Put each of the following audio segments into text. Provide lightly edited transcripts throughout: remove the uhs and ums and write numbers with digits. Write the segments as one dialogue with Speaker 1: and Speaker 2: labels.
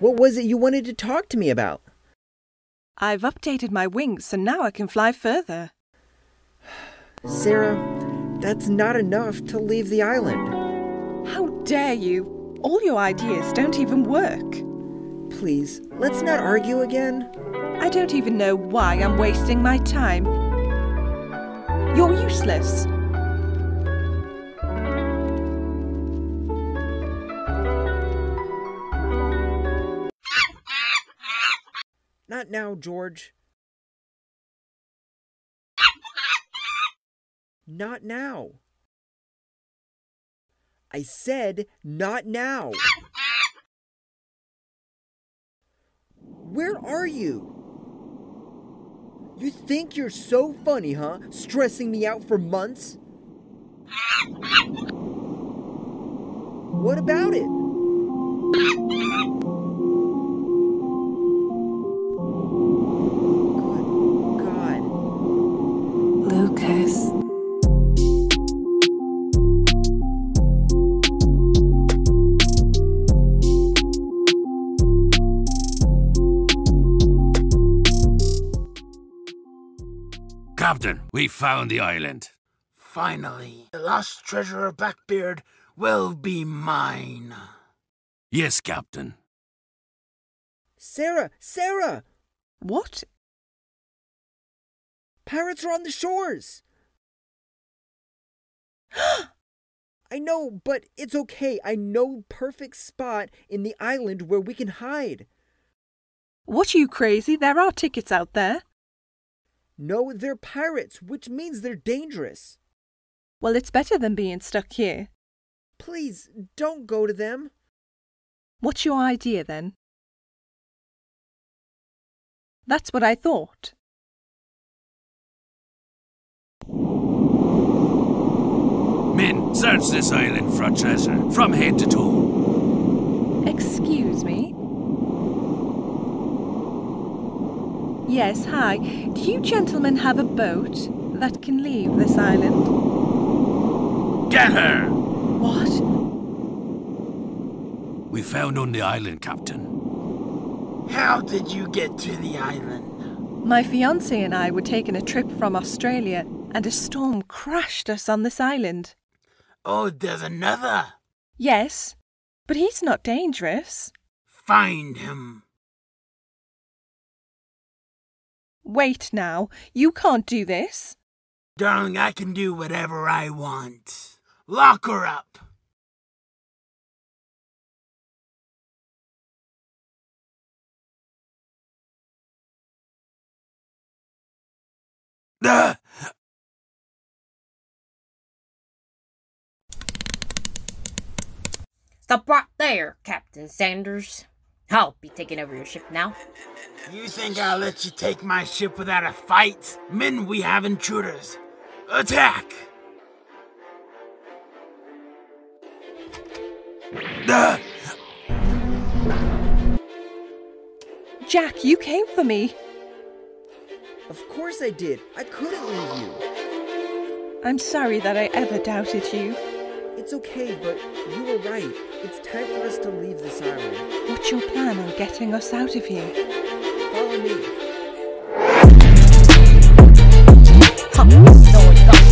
Speaker 1: What was it you wanted to talk to me about?
Speaker 2: I've updated my wings, so now I can fly further.
Speaker 1: Sarah, that's not enough to leave the island.
Speaker 2: How dare you? All your ideas don't even work.
Speaker 1: Please, let's not argue again.
Speaker 2: I don't even know why I'm wasting my time. You're useless.
Speaker 1: Not now, George. Not now. I said not now. Where are you? You think you're so funny, huh? Stressing me out for months? What about it? Good God.
Speaker 3: Lucas.
Speaker 4: Captain, we found the island.
Speaker 5: Finally, the lost treasure of Blackbeard will be mine.
Speaker 4: Yes, Captain.
Speaker 1: Sarah! Sarah!
Speaker 2: What?
Speaker 1: Pirates are on the shores! I know, but it's okay. I know perfect spot in the island where we can hide.
Speaker 2: What, are you crazy? There are tickets out there.
Speaker 1: No, they're pirates, which means they're dangerous.
Speaker 2: Well, it's better than being stuck here.
Speaker 1: Please, don't go to them.
Speaker 2: What's your idea, then? That's what I thought.
Speaker 4: Men, search this island for treasure, from head to toe.
Speaker 2: Excuse me? Yes, hi. Do you gentlemen have a boat that can leave this island?
Speaker 4: Get her!
Speaker 2: What?
Speaker 4: We found on the island, Captain.
Speaker 5: How did you get to the island?
Speaker 2: My fiancé and I were taking a trip from Australia, and a storm crashed us on this island.
Speaker 5: Oh, there's another.
Speaker 2: Yes, but he's not dangerous.
Speaker 5: Find him.
Speaker 2: Wait now, you can't do this.
Speaker 5: Darling, I can do whatever I want. Lock her up.
Speaker 6: Stop right there, Captain Sanders. I'll be taking over your ship now.
Speaker 5: You think I'll let you take my ship without a fight? Men, we have intruders. Attack!
Speaker 2: Jack, you came for me.
Speaker 1: Of course I did. I couldn't leave you.
Speaker 2: I'm sorry that I ever doubted you.
Speaker 1: It's okay, but you were right. It's time for us to leave this island.
Speaker 2: What's your plan on getting us out of here?
Speaker 1: Follow me.
Speaker 6: Huh, no one's got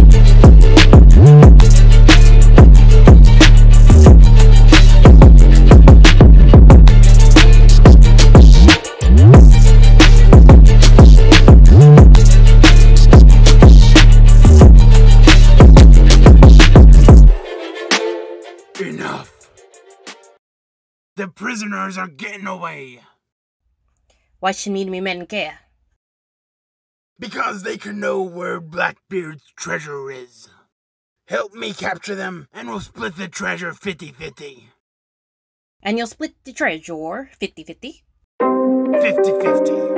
Speaker 5: Enough. The prisoners are getting away.
Speaker 6: Why should me men care?
Speaker 5: Because they can know where Blackbeard's treasure is. Help me capture them, and we'll split the treasure 50-50.
Speaker 6: And you'll split the treasure 50-50?
Speaker 5: 50-50.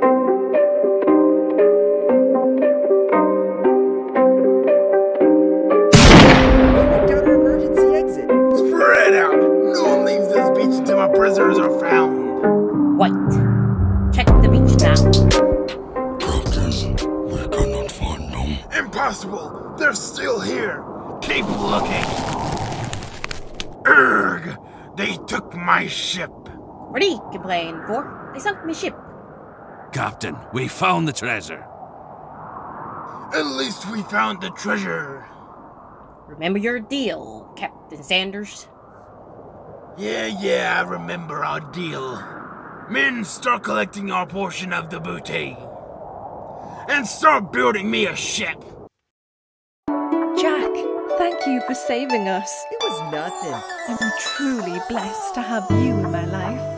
Speaker 5: Spread out! No one leaves this beach until my prisoners are found.
Speaker 6: Wait. Check the beach now.
Speaker 7: Captain, we cannot find them.
Speaker 5: Impossible! They're still here! Keep looking! Urgh! They took my ship.
Speaker 6: What are you complaining for? They sunk my ship.
Speaker 4: Captain, we found the treasure.
Speaker 5: At least we found the treasure.
Speaker 6: Remember your deal, Captain Sanders?
Speaker 5: Yeah, I remember our deal. Men, start collecting our portion of the booty. And start building me a ship.
Speaker 2: Jack, thank you for saving us.
Speaker 1: It was nothing.
Speaker 2: I'm truly blessed to have you in my life.